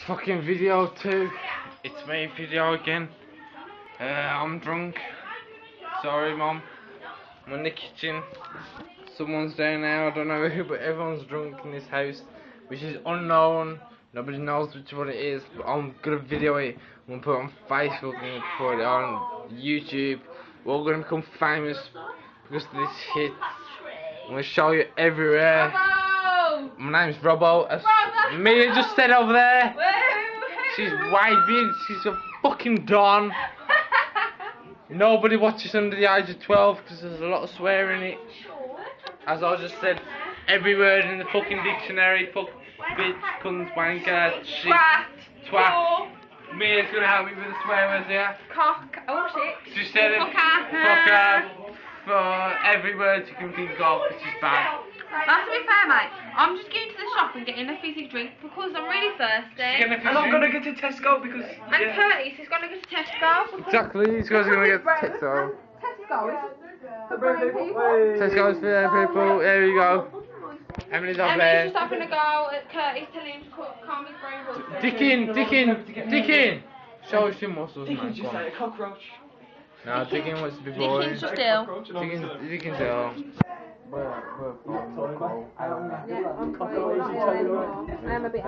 fucking video 2. It's me video again. I'm drunk. Sorry, Mom. I'm in the kitchen. Someone's down there, I don't know who, but everyone's drunk in this house, which is unknown. Nobody knows which one it is, but I'm gonna video it. I'm gonna put it on Facebook and put it on YouTube. We're all gonna become famous because of this hit. I'm gonna show you everywhere. Robbo! My name's Robbo. Mia just said over there. She's waving. She's a fucking don. Nobody watches under the age of 12 because there's a lot of swearing in it. As I just said, every word in the fucking dictionary. Fuck, bitch, cunt, wanker, shit, twat. Mia's gonna help me with the swear words here. Cock. Oh shit. She said it. Fucker. For every word you can think of, which is bad. That's to be fair, mate. I'm just going to the shop and getting a fizzy drink because I'm really thirsty. And I'm gonna get to Tesco because. And Curtis is gonna go to Tesco. Exactly, these guys are gonna get Tesco. Tesco's for them people. There we go. Emily's up there. Emily's just having a go at Curtis, telling him to calm his brain. Dickin. Show us your muscles, man. Dickin's just like a cockroach. No, Dickin wants to be boring. Dickin's still. Dickin's still. I am a bit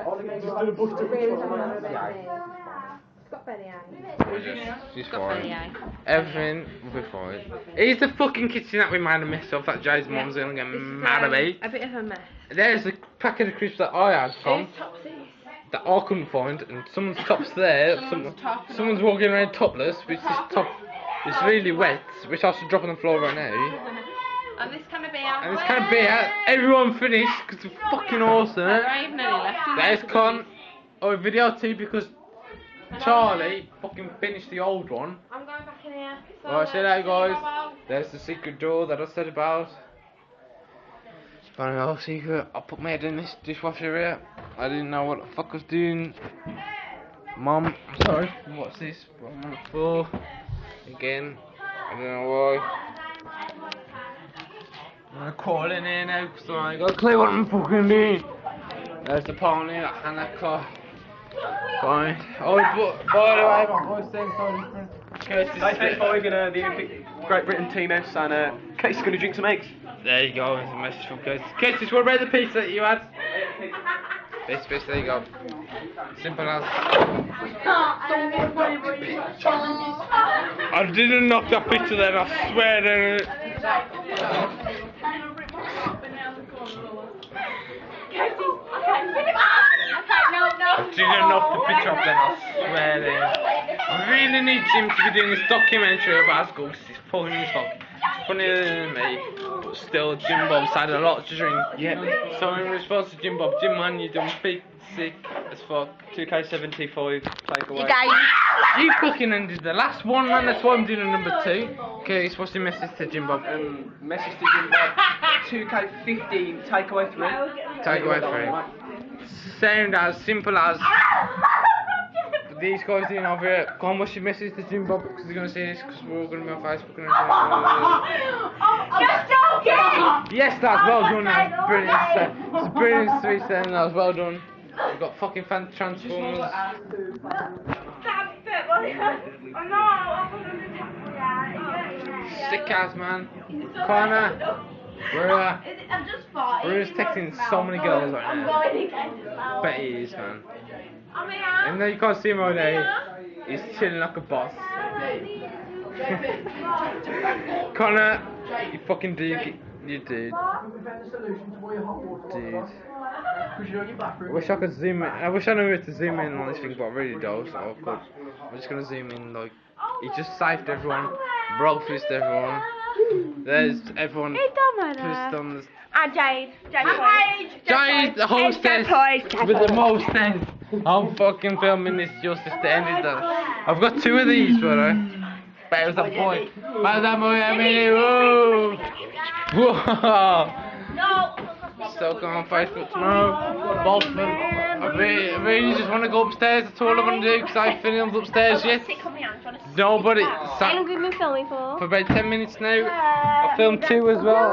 It's got belly ache. She's fine. Everything will be fine. It's the fucking kitchen that we made a mess of that Jay's mum's gonna get mad at me. A bit of a mess. There's a packet of crisps that I had from that I couldn't find, and someone's top's there. Someone's walking around topless, which is top is really wet, which I should drop on the floor right now. And this kind of beer. Everyone finished because it's fucking awesome. There's Con. Oh, video 2 because Charlie fucking finished the old one. I'm going back in here. So, Alright, see that, guys. There's the secret door that I said about. But no secret. I put my head in this dishwasher here. I didn't know what the fuck I was doing. Mom, I'm sorry. What's this? I'm on the floor again. I don't know why. I'm gonna crawl in here now because I ain't got a clue what I'm fucking doing. There's the pony that Hannah caught. Fine. Oh, but by the way, my voice saying so different. Stage 5 in the Olympic Great Britain team house, and Casey's gonna drink some eggs. There you go, there's a message from Casey. Casey, what about the pizza that you had? This fish, there you go. Simple as. I didn't knock that picture then, I swear to I didn't knock the picture up then, I swear to I really need Jim to be doing this documentary about school because he's fucking as fuck. Funnier than me, but still Jim Bob's had a lot to drink. Yeah. So in response to Jim Bob, Jim man, you done big sick as fuck. 2K75 takeaway. You fucking ended the last one, man. That's why I'm doing a number 2. Okay, what's your message to Jim Bob? Message to Jim Bob. 2K15 takeaway 3. Takeaway 3. Sound as simple as. These guys doing over here. Go on, what's your message to Jim Bob? Because they're going to see this, because we're all going to be on Facebook and Just joking! Yes, that's well done, man. Brilliant. It's a brilliant 3 saying that was well done. We've got fucking fan transformers. Sick ass, man. Connor. We're just texting so many girls right now. Bet he is, man. Even though you can't see him all day, he's chilling like a boss. Connor, you fucking dig. You dude. Dude. I wish I could zoom in. I wish I knew where to zoom in on this thing, but I really don't, so I could. I'm just gonna zoom in, like. He just saved everyone. Bro fist everyone. There's everyone. Just on this. And Jade. Jade, the hostess with the most sense. I'm fucking filming this just to end it. I've got 2 of these, brother. But it was a boy. But that boy, I mean, whoa. Whoa. Still going on Facebook tomorrow. Both of them. I really just want to go upstairs. That's all I want to do because I filmed upstairs yet. Nobody. How long have you been filming for? For about 10 minutes now. I filmed 2 as well.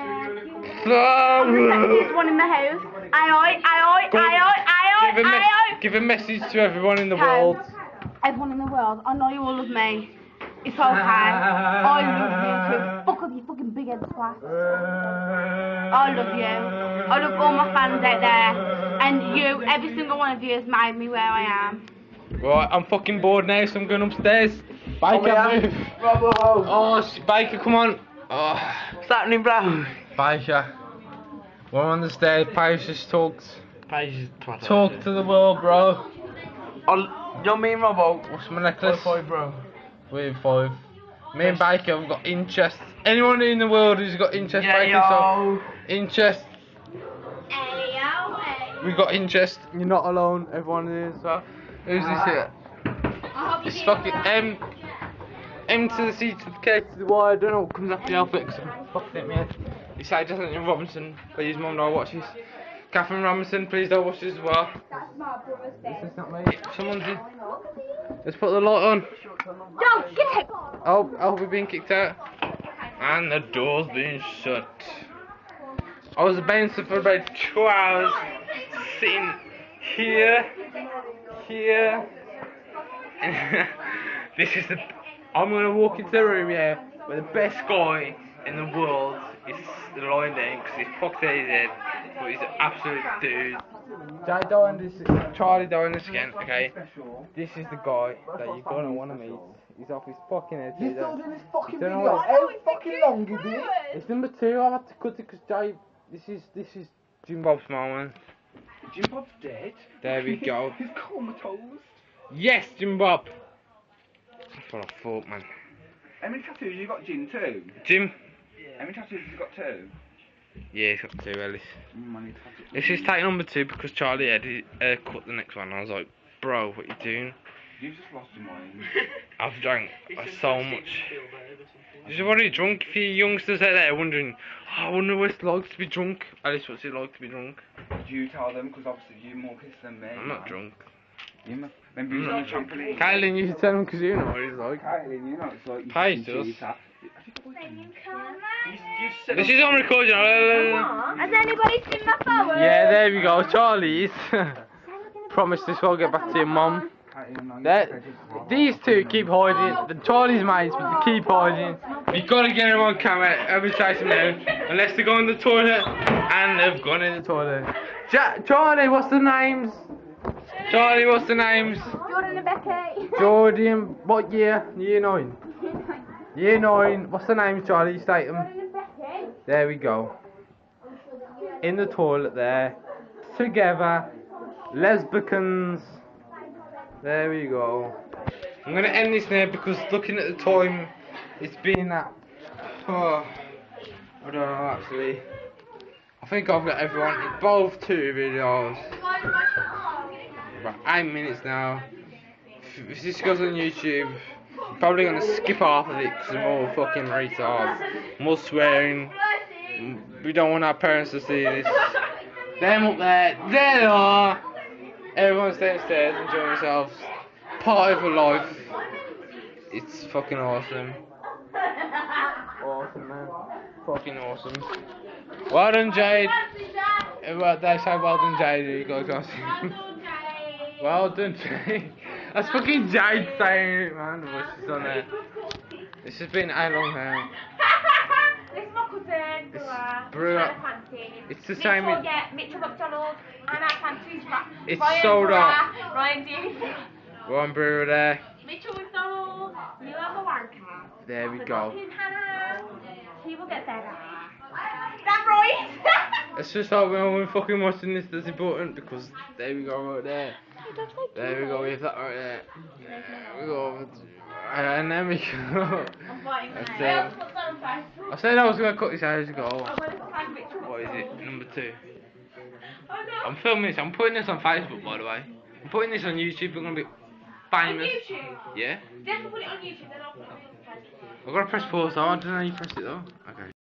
There's one in the house. Aye. Give a message to everyone in the world. Everyone in the world, I know you all love me. It's okay. I love you too. Fuck off, you fucking big head twat. I love you. I love all my fans out there. And you, every single one of you has made me where I am. Right, I'm fucking bored now, so I'm going upstairs. Baker, move. Oh, Baker, come on. Oh. What's happening, bro? Baker. We're on the stairs. Paige just talks. Talk to the world, bro. You're me and Robbo. What's my necklace? 5, bro. We're 5. Me and Baker have got interest. Anyone in the world who's got interest, Yeah, Baker, yo. so interest. We got interest. You're not alone. Everyone is. So who's this here? It's fucking M to the C to the K to the Y. I don't know what comes after the alphabet because I'm fucking at me head. You say Jonathan Robinson. Please, mum, don't watch this. Catherine Robinson, please don't watch this as well. That's my brother's This is not me. Someone's in. Let's put the light on. Don't get it! Oh, we're being kicked out. And the door's being shut. I was bouncing for about 2 hours, sitting here. And this is the. I'm gonna walk into the room, yeah, where the best guy in the world is lying there because he's fucked out his head, but he's an absolute dude. Charlie doing this again, okay? This is the guy that you're gonna wanna meet. He's off his fucking head. You're still doing this fucking Don't know video. what- How fucking long is it? It's number 2. I've had to cut it because Jay. This is Jim Bob's moment. Jim Bob's dead. There we go. He's comatose. Yes, Jim Bob. That's what I thought, man. How many tattoos you got, Jim? 2? Jim. How many tattoos you got? 2? Yeah, he's got 2, Ellis. I need tattoos. This is take number 2 because Charlie had cut the next one. I was like, bro, what you doing? You've just lost your mind. I've drank so much. You're already drunk. If you youngsters out there wondering, oh, I wonder what it's like to be drunk. Alice, what's it like to be drunk? Do you tell them? Because obviously you're more pissed than me. I'm not drunk. Remember you was on the trampoline? Caitlin, you tell him because you know what it's like. Caitlin, you know it's like... Paige does. This This is on recording. Has anybody seen my phone? Yeah, there we go. Charlie's. Promise this will get back to your mum. These two keep hiding. The Charlie's mates, but they keep hiding. You've got to get them on camera every chase them down. Unless they go in the toilet. And they've gone in the toilet. Charlie, what's the names? Charlie, what's the names? Jordan and Becky. Jordan, what year? Year 9. Year 9. What's the names, Charlie? State them. Jordan and Becky. There we go. In the toilet there. Together. Lesbicans. There we go. I'm going to end this now because looking at the time, it's been at... Oh, I don't know actually. I think I've got everyone in both 2 videos. About 8 minutes now. If this goes on YouTube, I'm probably going to skip half of it because I'm all fucking retards. More swearing. We don't want our parents to see this. Them up there, there they are. Everyone's downstairs enjoying themselves. Part of a life. It's fucking awesome. Awesome, man. Fucking awesome. Well done, Jade. Well, they say well done, Jade. You gotta go see. Well done, Jade. That's fucking Jade saying it, man. The voice is on there. This has been how long now? This is my cousin, Brewer. It's the same. Mitchell McDonald, and our fancies. It's sold out. Ryan Dean. One brewer there. Mitchell McDonald, you have a wanker. There we go. He will get better. That right? Let's just hope when we're fucking watching this does important because there we go right there. There we go, we have that right there. There we go. And then we go. I said I was going to cut this hours ago. What is it? Number 2. I'm filming this. I'm putting this on Facebook, by the way. I'm putting this on YouTube. We're going to be famous. On YouTube? Yeah. Definitely put it on YouTube, then I'll put it on Facebook. I've got to press pause though. I don't know how you press it though. Okay.